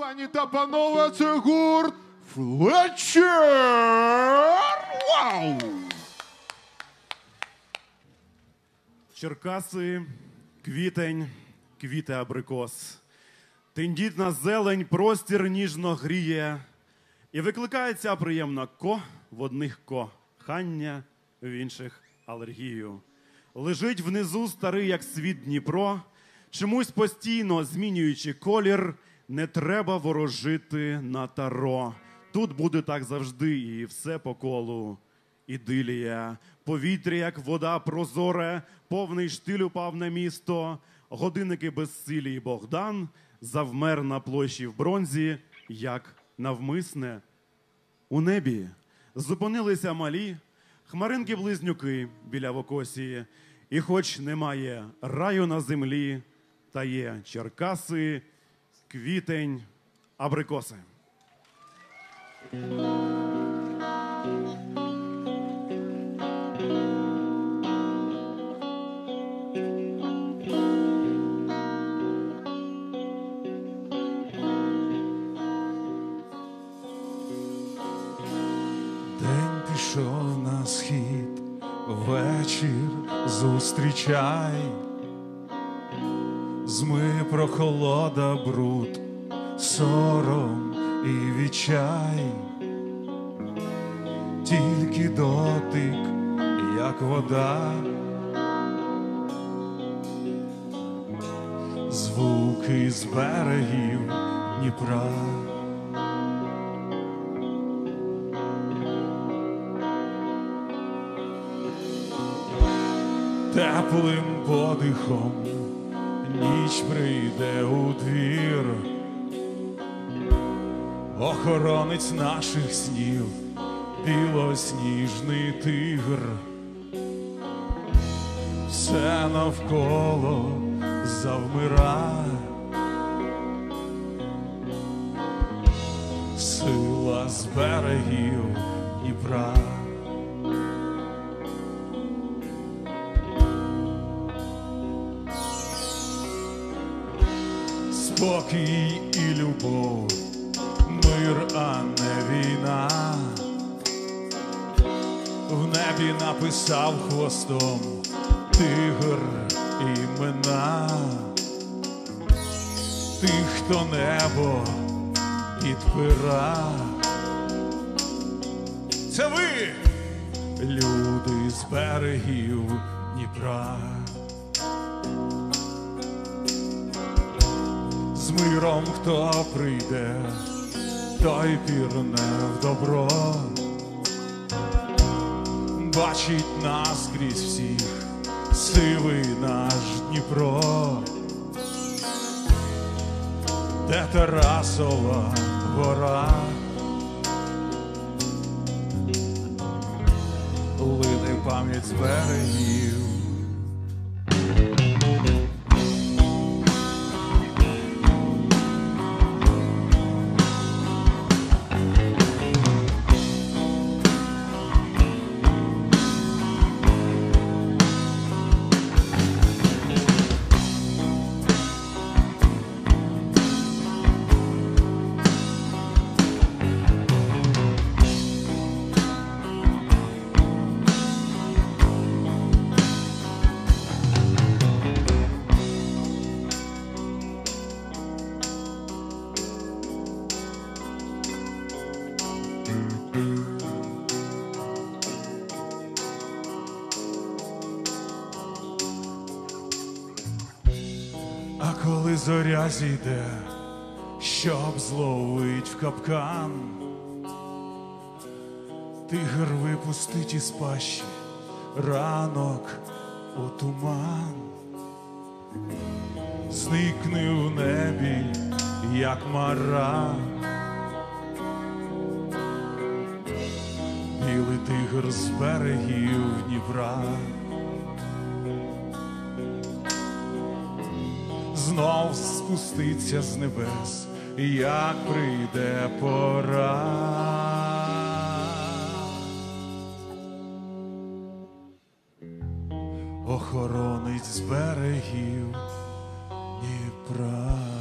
Пані та панове, це гурт Флетчер! Вау! Черкаси, квітень, квіти абрикос. Тендітна зелень простір ніжно гріє. І викликає ця приємна в одних кохання, в інших алергію. Лежить внизу старий, як світ Дніпро, чомусь постійно змінюючи колір, не треба ворожити на таро. Тут буде так завжди і все по колу. Ідилія, повітря, як вода прозоре, повний штиль упав на місто. Годинники безсилі і Богдан завмер на площі в бронзі, як навмисне. У небі зупинилися малі хмаринки-близнюки біля Вокосії. І хоч немає раю на землі, та є Черкаси, квітень, абрикоси. День пішов на схід, вечір зустрічай. Зми прохолода, бруд, сором і відчай. Тільки дотик, як вода, звуки з берегів Дніпра. Теплим подихом ніч прийде у двір. Охоронець наших снів, білосніжний тигр. Все навколо завмира. Сила з берегів Дніпра. Спокій і любов, мир, а не війна. В небі написав хвостом тигр імена тих, хто небо підпира. Це ви, люди з берегів Дніпра. З миром хто прийде, той пірне в добро. Бачить нас крізь всіх сивий наш Дніпро. Де Тарасова гора, лине пам'ять з берегів. А коли зоря зійде, щоб зловить в капкан, тигр випустить із пащі ранок у туман. Зникне в небі, як мара, білий тигр з берегів Дніпра. Знов спуститься з небес, як прийде пора. Охоронець з берегів Дніпра.